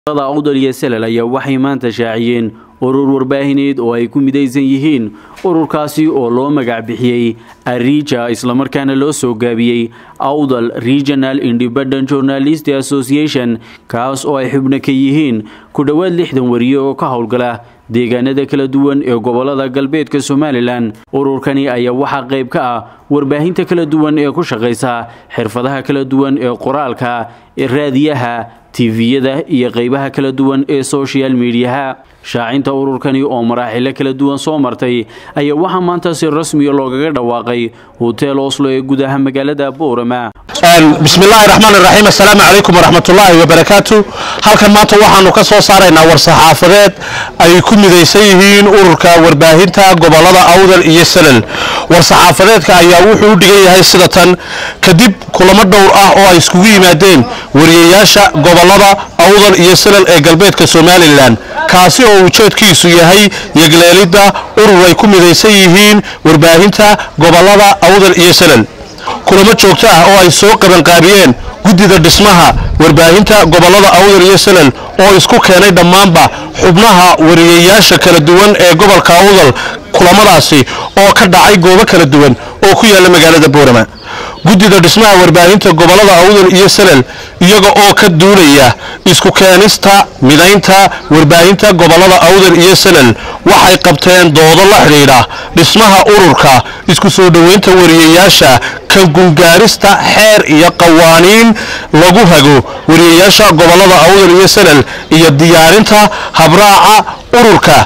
awdal iyo Salal ayaa waxay maanta shaaciyeen urur warbaahineed oo ay ku midaysan yihiin ururkaasi oo loo magac bixiyay Arija isla markaana loo soo gaabiyay Awdal Regional Independent Journalist Association kaas oo ay xubno ka yihiin ku dhawaad 60 wariye oo ka howlgala deegaanada kala duwan ee gobolada galbeedka Somaliland. ururkani ayaa waxa qayb ka ah warbaahinta kala duwan ee ku shaqeysa xirfadaha kala duwan ee qoraalka raadiyaha TV-yada iyo qaybaha kala duwan ee social media. shaacinta ururkani oo maraaxil kala duwan soo martay ayaa waxa maanta si rasmi ah looga dhawaaqay hotel Oslo ee gudaha magaalada Boorama. bismillaahir rahmaanir rahiim. assalaamu alaykum warahmatullaahi wabarakaatuh. halkan maanta waxaanu ka soo saaraynaa war saxaafadeed ay ku midaysan yihiin ururka warbaahinta gobolada Awdal iyo Salal. war saxaafadeedka ayaa wuxuu dhigan yahay sida tan kadib kulamo dhowr ah oo ay isku yimaadeen wariyeyaasha gobolada Awdal iyo Salal ee galbeedka Somaliland kaasi oo ujeedkiisu yahay yagleelida urur ay ku midaysan yihiin warbaahinta gobolada Awdal iyo Salal. kulamo joogto ah oo ay soo qaban qaabiyeen gudida dhismaha warbaahinta gobolada Awdal iyo Salal oo isku keenay dhamaanba xubnaha wariyeyaasha kala duwan ee gobolka Awdal. kulamadaasi oo ka dhacay goobo kala duwan oo ku yaala magaalada Boorama. gudida dhismaha warbaahinta gobolada Awdal iyo Salal iyaga oo ka duulaya isku keenista midaynta warbaahinta gobolada Awdal iyo Salal waxay qabteen doodo la xiriira dhismaha ururka isku soo dhaweynta wariyeyaasha ka gungaarista xeer iyo qawaaniin lagu hago wariyeyaasha gobolada Awdal iyo Salal iyo diyaarinta habraaca ururka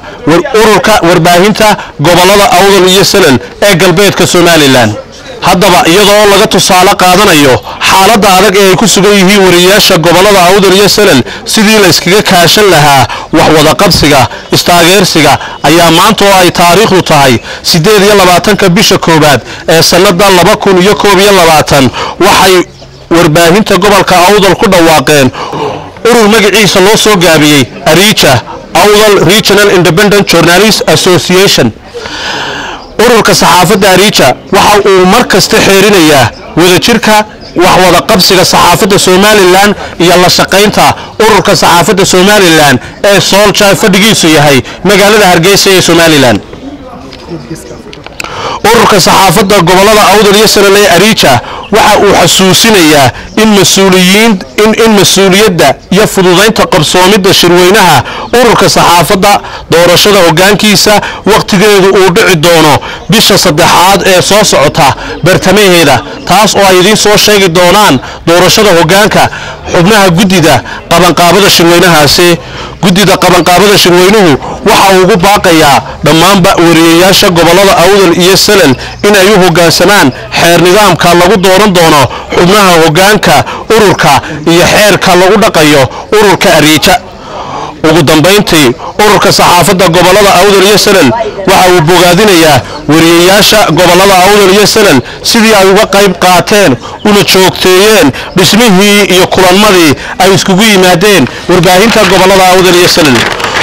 warbaahinta gobolada Awdal iyo Salal ee galbeedka Somaliland. haddaba iyadoo laga tusaale qaadanayo xaaladda adag ee ay ku sugan yihiin wariyeyaasha gobolada Awdal iyo Salal sidii la iskaga kaashan lahaa wax wada qabsiga istaageersiga ayaa maanta oo ay taariikhdu tahay 28 bisha koobaad ee sanada 2021 waxay warbaahinta gobolka Awdal ku dhawaaqeen urur magaciisa loo soo gaabiyay Arija Awdal Regional Independent Journalist Association. ururka saxaafadda Arija waxa uu markasta xeerinayaa wadajirka wax wada qabsiga saxaafadda Somaliland iyo la shaqeynta ururka saxaafadda Somaliland ee Solja fadhigiisu yahay magaalada Hargeysa ee Somaliland. ururka saxaafadda gobolada Awdal iyo Salal ee Arija waxa uu xasuusinayaa in mas'uuliyadda iyo fududeynta qabsoomidda shirweynaha ururka saxaafadda doorashada hoggaankiisa waqtigeedu uu dhici doono bisha 3aad ee soo socota bartamaheeda taas oo ay idin soo sheegi doonaan doorashada hoggaanka xubnaha gudida qabanqaabada shirweynahaasi. gudida qabanqaabada shirweynuhu waxa uu ugu baaqayaa dhammaanba wariyeyaasha gobolada Awdal iyo Salal in ay u hoggaansamaan xeer nidaamka lagu dooran doono xubnaha hoggaanka ururka iyo xeerka lagu dhaqayo ururka Arija. ugu dambeyntii ururka saxaafadda gobolada Awdal iyo Salal waxa uu bogaadinayaa wariyeyaasha gobolada Awdal iyo Salal sidii ay uga qayb qaateen una joogteeyeen dhismihii iyo kulanmadii ay iskugu yimaadeen warbaahinta gobolada Awdal iyo Salal.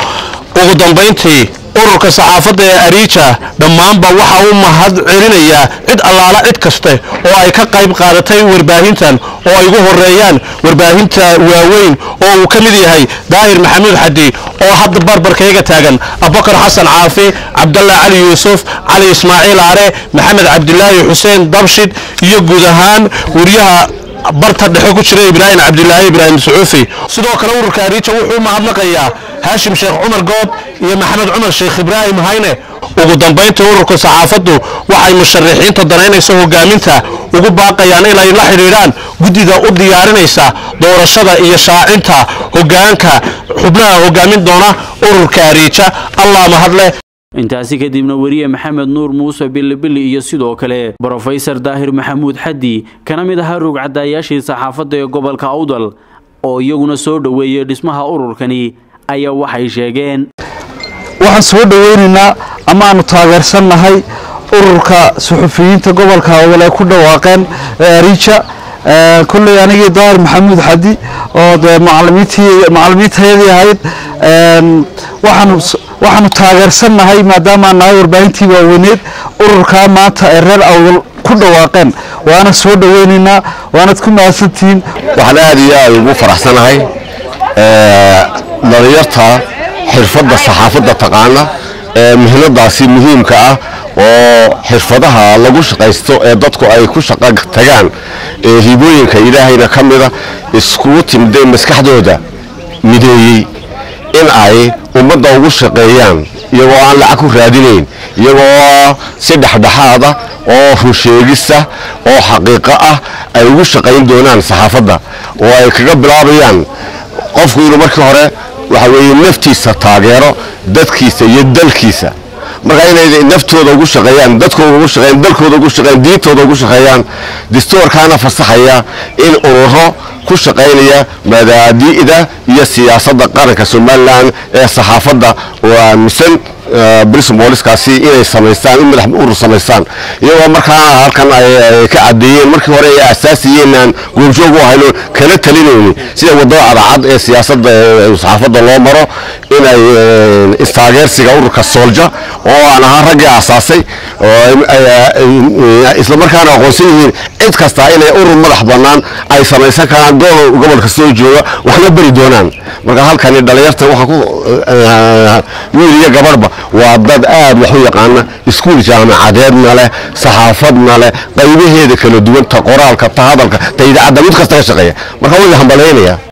ugu dambeyntii ururka saxaafadda ee Arija dhamaanba waxa uu mahad celinayaa cid allaala cid kaste oo ay ka qayb qaadatay warbaahintan oo ay ugu horeeyaan warbaahinta waaweyn oo uu ka mid yahay Daahir Maxamuud Xadi oo hadda barbarkayga taagan Abubakar Xasan Caafi Cabdalla Ali Yuusuf Ali Ismaaciil Aare Maxamed Cabdillaahi Xuseen Dabshid iyo guud ahaan wariyaha barta dhexe ku jiray Ibrahim Cabdillaahi Ibrahim Suufi. sidoo kale ururka Arija wuxuu mahadnaqayaa Hashim Sheekh Umar Good iyo Maxamed Umar Sheekh Ibrahim Hayne. ugu dambeyntii ururka saxaafaddu waxay musharaxiinta danaynaysa hogaaminta ugu baaqayaan in ay la xiriiraan gudida u diyaarinaysa doorashada iyo shaacinta hoggaanka xubnaha hoggaamin doona ururka Arija. allah mahadle. intaasi kadibna wariye Maxamed Nuur Muuse Bilibili iyo sidoo kale Professor Daahir Maxamuud Xadi kana mid ah rugcadayaashii saxaafadda ee gobolka Awdal oo iyaguna soo dhaweeyay dhismaha ururkani ayaa waxay sheegeen waxaan soo dhaweynaynaa ama aanu taageersanahay ururka suxufiyiinta gobolka Awdal ay ku dhawaaqeen Arija. kulli anigii Daahir Maxamuud Xadi oo macallimiintayadii ahayd waxaanu taageersanahay maadaama aan warbaahintii waaweyneed ururka maanta ee reer Awdal ku dhawaaqeen waana soo dhaweynaynaa waana ku mahadsantiin. waxaan aad iyo aad ugu faraxsanahay dhalinyarta xirfadda saxaafadda taqaana mihnadaasi muhiimka ah oo xirfadaha lagu shaqaysto ee dadku ay ku shaqo tagaan hibooyinka ilaahayna ka mida iskugu timday maskaxdooda mideeyey in ay ummadda ugu shaqeeyaan iyagoo aan lacag ku raadinayn iyagoo si dhexdhexaada oo rusheegisa oo xaqiiqo ah ay ugu shaqayn doonaan saxaafadda oo ay kaga bilaabayaan qofku inuu markii hore waxa weeye naftiisa taageero dadkiisa iyo dalkiisa marka inay naftooda ugu shaqeeyaan dadkooda ugu shaqeeyaan dalkooda ugu shaqeeyaan diintooda ugu shaqeeyaan dastuurkaana fasaxaya in ururo ku shaqeynaya madaadiida iyo siyaasadda qaranka Soomaaliland ee saxaafadda oo aaminsan British Police-kaasi inay sameystaan in madax urur sameystaan iyagoo markaa halkan ay ka cadeeyeen markii hore ay asaasiyeen goobjoog u hayno kala talinayeen sida wadada cadcad ee siyaasadda saxaafadda loo maro inay istaageersiga ururka Soldier oo aan ahaa rag asaasay oo isla markaana aqoonsan yihiin cid kasta inay urur madax bannaan ay sameysan karaan gobolka soo jooga waxna bari doonaan marka halkan dhalinyarta waxa ku wiil iyo gabadhba waa dad aad wax u yaqaan iskuul jaamacadeedna leh saxaafadna leh qaybaheeda kala duwan ta qoraalka ta hadalka ta idaacadda mid kasta ka shaqeeya marka way hambalyeynaya